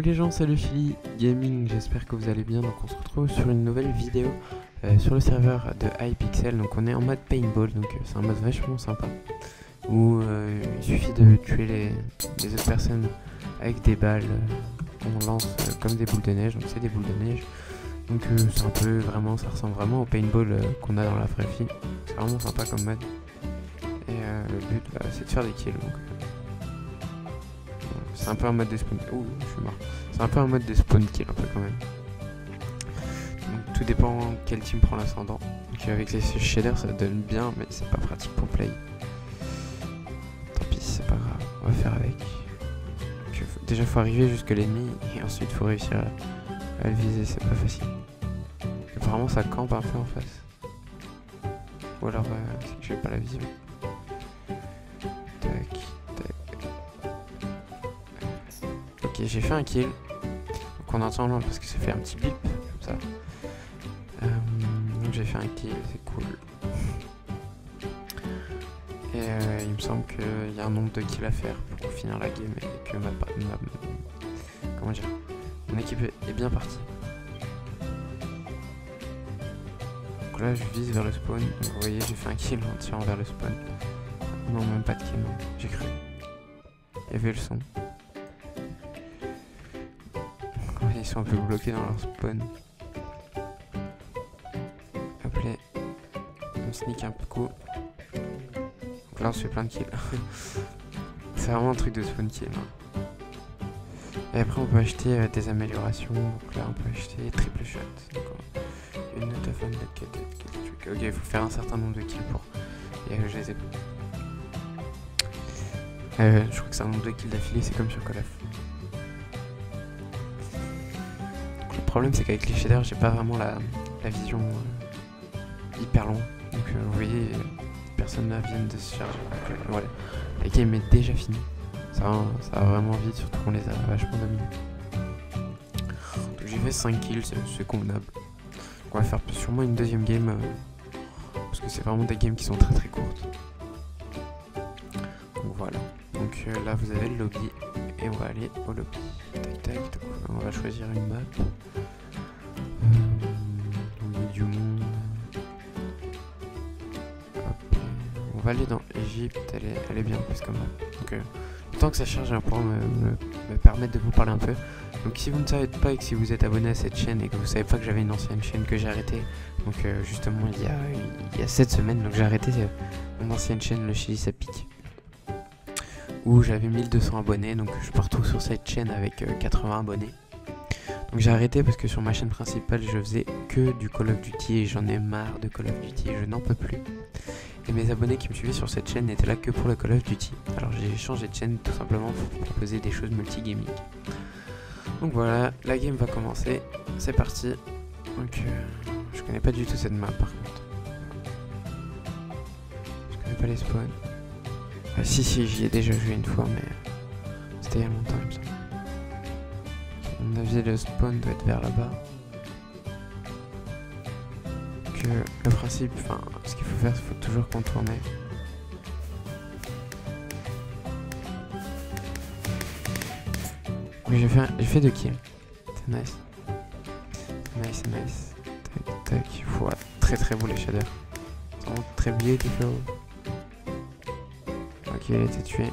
les gens, salut Philly Gaming, j'espère que vous allez bien. Donc on se retrouve sur une nouvelle vidéo sur le serveur de Hypixel. Donc on est en mode paintball, donc c'est un mode vachement sympa où il suffit de tuer les autres personnes avec des balles qu'on lance comme des boules de neige. Donc c'est des boules de neige. Donc c'est un peu vraiment, ça ressemble vraiment au paintball qu'on a dans la vraie vie. C'est vraiment sympa comme mode. Et le but c'est de faire des kills. Donc c'est un peu un mode de spawn. Ouh, je suis mort. C'est un peu un mode de spawn kill un peu quand même. Donc tout dépend quel team prend l'ascendant. Donc avec les shaders ça donne bien, mais c'est pas pratique pour play. Tant pis, c'est pas grave, on va faire avec. Donc, déjà faut arriver jusque l'ennemi et ensuite faut réussir à le viser, c'est pas facile. Apparemment ça campe un peu en face. Ou alors c'est que j'ai pas la vision. Tac. Ok, j'ai fait un kill. Donc on entend loin parce que ça fait un petit bip comme ça. Donc j'ai fait un kill, c'est cool. Et il me semble qu'il y a un nombre de kills à faire pour finir la game et que comment dire, mon équipe est bien partie. Donc là je vise vers le spawn. Donc, vous voyez, j'ai fait un kill en tirant vers le spawn. Non, même pas de kill, non. J'ai cru. Il y avait le son. Ils sont un peu bloqués dans leur spawn. Hop là. On sneak un coup. Donc là on se fait plein de kills. C'est vraiment un truc de spawn kill. Hein. Et après on peut acheter des améliorations. Donc là on peut acheter triple shot. Donc, une note of un truc. Ok, il faut faire un certain nombre de kills pour. Et je les ai pas. Je crois que c'est un nombre de kills d'affilée, c'est comme sur Call of. Le problème c'est qu'avec les shaders j'ai pas vraiment la vision hyper loin. Donc vous voyez, personne là vient de se charger. Donc, voilà, la game est déjà finie. Ça va vraiment vite, surtout qu'on les a vachement dominés. Donc j'ai fait 5 kills, c'est convenable. On va faire sûrement une deuxième game parce que c'est vraiment des games qui sont très très courtes. Donc voilà. Donc là vous avez le lobby et on va aller au lobby. Tac tac, donc, on va choisir une map. Du monde. Hop. On va aller dans Égypte, elle est bien plus comme ça. Donc le temps que ça charge, un point me permettre de vous parler un peu. Donc si vous ne savez pas et que si vous êtes abonné à cette chaîne et que vous savez pas que j'avais une ancienne chaîne que j'ai arrêtée, donc justement il y a 7 semaines, donc j'ai arrêté mon ancienne chaîne, le Chili ça pique, où j'avais 1200 abonnés, donc je me retrouve sur cette chaîne avec 80 abonnés. Donc j'ai arrêté parce que sur ma chaîne principale je faisais que du Call of Duty et j'en ai marre de Call of Duty, je n'en peux plus. Et mes abonnés qui me suivaient sur cette chaîne n'étaient là que pour le Call of Duty. Alors j'ai changé de chaîne tout simplement pour proposer des choses multi-gaming. Donc voilà, la game va commencer, c'est parti. Donc je connais pas du tout cette map par contre. Je connais pas les spawns. Ah si j'y ai déjà joué une fois mais c'était il y a longtemps il me semble. À mon avis le spawn doit être vers là-bas. Que le principe, enfin ce qu'il faut faire, il faut toujours contourner. Oui, j'ai fait 2 kills. C'est nice. Nice. Tac tac. Voilà, très très beau les shaders. C'est vraiment très beautiful. Ok, il a été tué.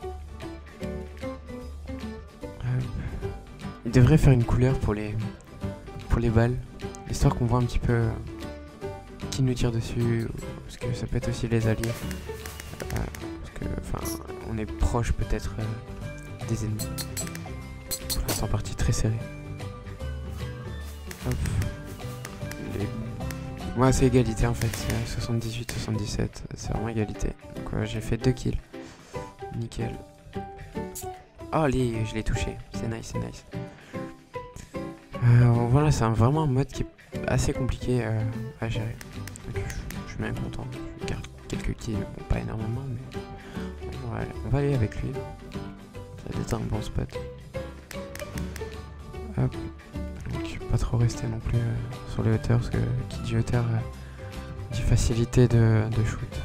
Il devrait faire une couleur pour les balles, histoire qu'on voit un petit peu qui nous tire dessus, parce que ça peut être aussi les alliés, parce que enfin on est proche peut-être des ennemis. Pour l'instant partie très serrée. Hop. Moi c'est égalité en fait, c'est 78-77, c'est vraiment égalité. Donc j'ai fait 2 kills. Nickel. Oh allez, je l'ai touché, c'est nice. Voilà, c'est vraiment un mode qui est assez compliqué à gérer. Donc je suis bien content. Je garde quelques kills, bon, pas énormément, mais on va aller avec lui. Ça va être un bon spot. Hop. Donc pas trop rester non plus sur les hauteurs, parce que qui dit hauteur dit facilité de shoot.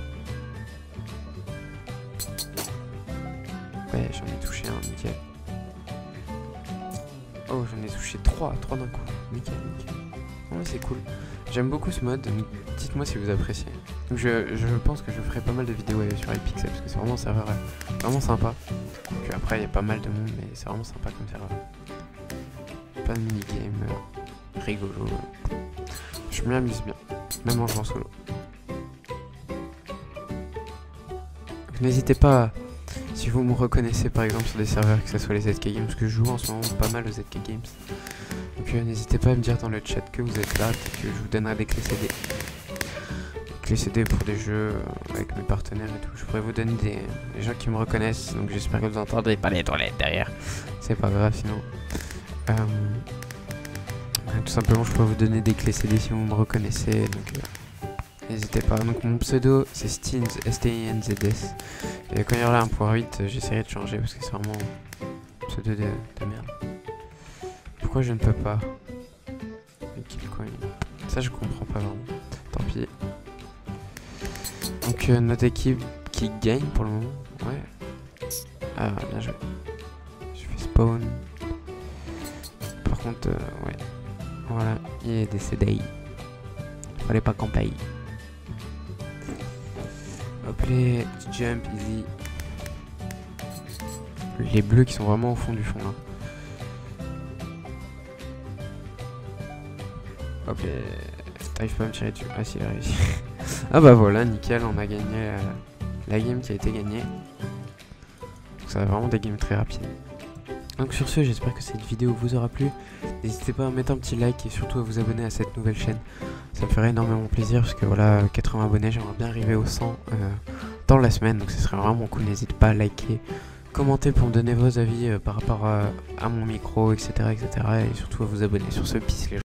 Ouais, j'en ai touché un, nickel. Oh, j'en ai touché 3 d'un coup. Nickel, nickel. Ouais, c'est cool. J'aime beaucoup ce mode, donc dites-moi si vous appréciez. Donc je pense que je ferai pas mal de vidéos sur Hypixel parce que c'est vraiment un serveur vraiment sympa. Donc après il y a pas mal de monde mais c'est vraiment sympa comme serveur. Plein de minigames rigolo. Je m'y amuse bien, même en jouant solo. N'hésitez pas, si vous me reconnaissez par exemple sur des serveurs, que ce soit les ZK Games, parce que je joue en ce moment pas mal aux ZK Games. Donc n'hésitez pas à me dire dans le chat que vous êtes là, et que je vous donnerai des clés CD. Des clés CD pour des jeux avec mes partenaires et tout. Je pourrais vous donner des gens qui me reconnaissent, donc j'espère que vous entendrez pas les toilettes derrière. C'est pas grave sinon. Tout simplement je pourrais vous donner des clés CD si vous me reconnaissez. Donc n'hésitez pas. Donc mon pseudo c'est Stins, STINZS. Et quand il y aura 1.8, j'essaierai de changer parce que c'est vraiment un pseudo de merde. Pourquoi je ne peux pas? Ça je comprends pas vraiment. Tant pis. Donc notre équipe qui gagne pour le moment. Ouais. Ah bien joué. Je fais spawn. Par contre ouais. Voilà. Il est décédé. Fallait pas qu'on paye. Hop les jump easy. Les bleus qui sont vraiment au fond du fond là. Hop les... T'arrives pas à me tirer dessus. Ah si, il a réussi. Ah bah voilà, nickel, on a gagné la game qui a été gagnée. Donc ça va vraiment des games très rapides. Donc sur ce, j'espère que cette vidéo vous aura plu. N'hésitez pas à mettre un petit like et surtout à vous abonner à cette nouvelle chaîne. Ça me ferait énormément plaisir parce que voilà, 80 abonnés, j'aimerais bien arriver aux 100 dans la semaine. Donc ce serait vraiment cool, n'hésitez pas à liker, commenter pour me donner vos avis par rapport à mon micro, etc., etc. Et surtout à vous abonner sur ce pisse les gens.